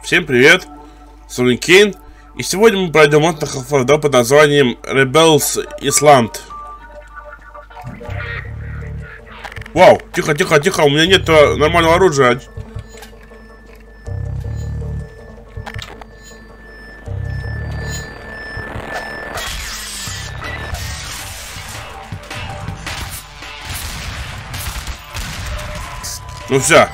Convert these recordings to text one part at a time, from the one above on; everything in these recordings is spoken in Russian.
Всем привет, с вами Кейн. И сегодня мы пройдем мод на Half-Life под названием Rebels Island. Вау, тихо, тихо, тихо, у меня нет нормального оружия. Ну все.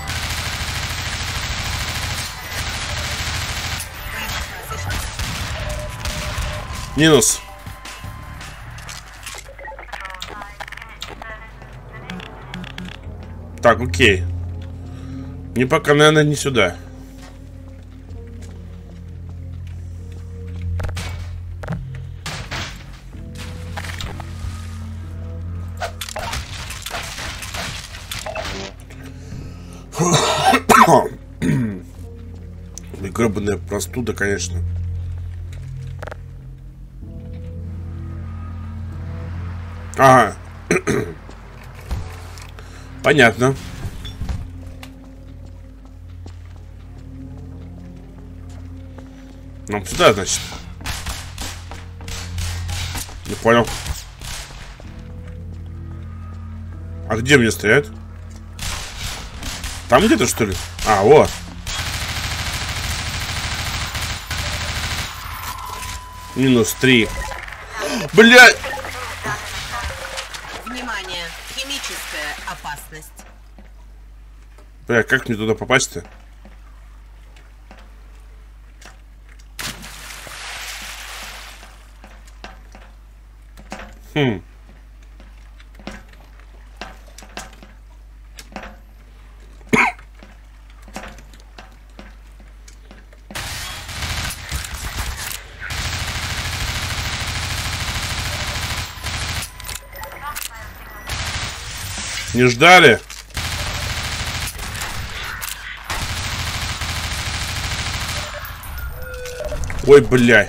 Минус. Так, окей. Мне пока, наверное, не сюда. Гребаная простуда, конечно. Ага. Понятно. Нам сюда, значит. Не понял. А где мне стоять? Там где-то, что ли? А, вот. Минус 3. Блядь! Внимание! Химическая опасность. Бля, как мне туда попасть-то? Хм. Не ждали? Ой, блядь.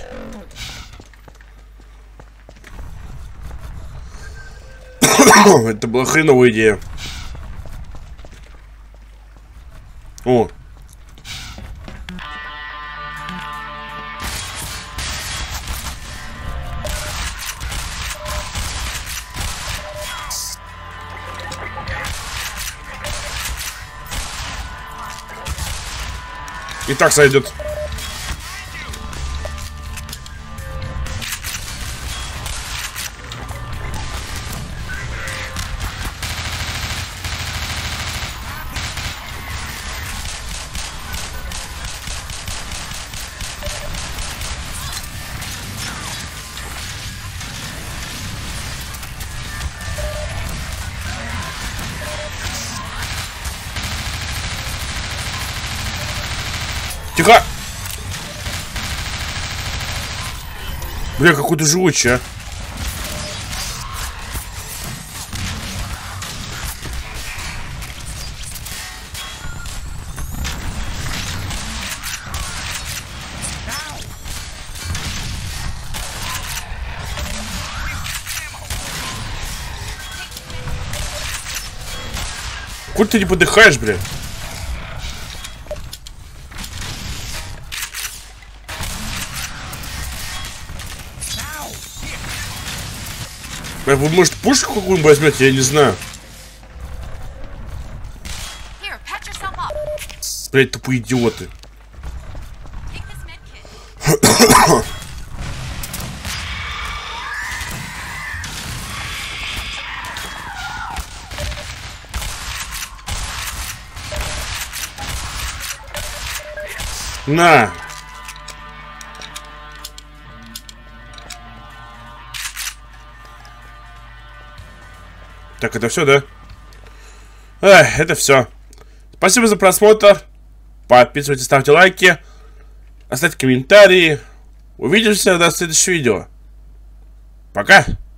Это была хреновая идея. О. И так сойдет. Тихо! Бля, какой-то живучий, а. Куда ты не подыхаешь, бля? Вы, может, пушку какую-нибудь возьмете, я не знаю. Блять, тупые идиоты. На. Так, это все, да? Эх, это все. Спасибо за просмотр. Подписывайтесь, ставьте лайки. Оставьте комментарии. Увидимся в следующем видео. Пока.